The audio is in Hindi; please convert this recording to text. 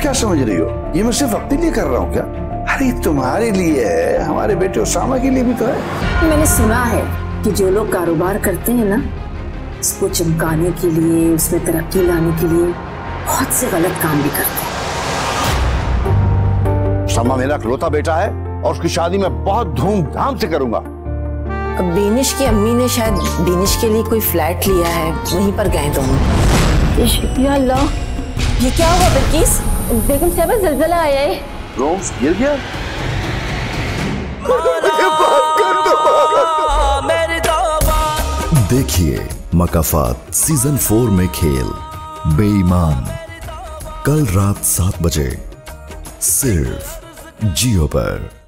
क्या समझ रही हो? ये मैं सिर्फ अपने लिए कर रहा हूँ क्या? अरे तुम्हारे लिए है, हमारे बेटे उसामा के लिए भी तो है। मैंने सुना है कि जो लोग कारोबार करते हैं ना, उसको चमकाने के लिए, उसमें तरक्की लाने के लिए बहुत से गलत काम भी करते हैं। उसामा मेरा इकलौता बेटा है और उसकी शादी मैं बहुत धूमधाम से करूंगा। बीनिश की अम्मी ने शायद बीनिश के लिए कोई फ्लैट लिया है, वहीं पर गए दोनों। या अल्लाह, ये क्या हुआ बिल्किस? बेगम साहबा ज़लज़ला आया है। रोम्स गिर गया। देखिए मकाफात सीजन 4 में खेल बेईमान कल रात 7 बजे सिर्फ जियो पर।